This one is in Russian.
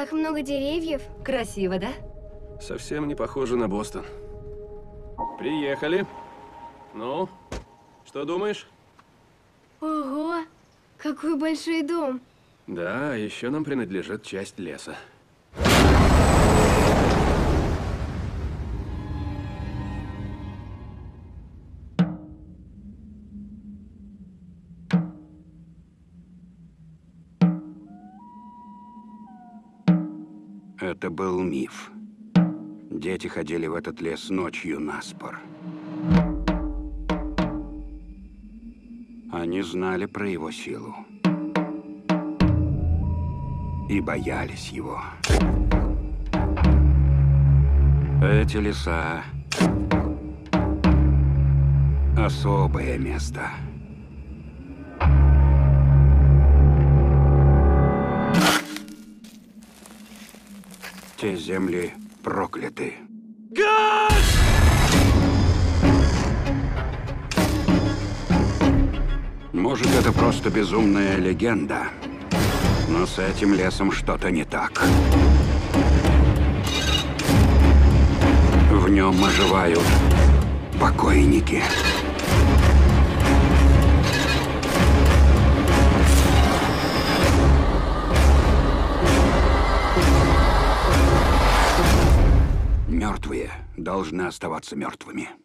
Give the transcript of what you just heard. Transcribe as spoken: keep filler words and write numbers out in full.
Так много деревьев. Красиво, да? Совсем не похоже на Бостон. Приехали. Ну, что думаешь? Ого, какой большой дом. Да, еще нам принадлежит часть леса. Это был миф. Дети ходили в этот лес ночью наспор. Они знали про его силу. И боялись его. Эти леса — особое место. Те земли прокляты. Газ! Может, это просто безумная легенда, но с этим лесом что-то не так. В нем оживают покойники. Мертвые должны оставаться мертвыми.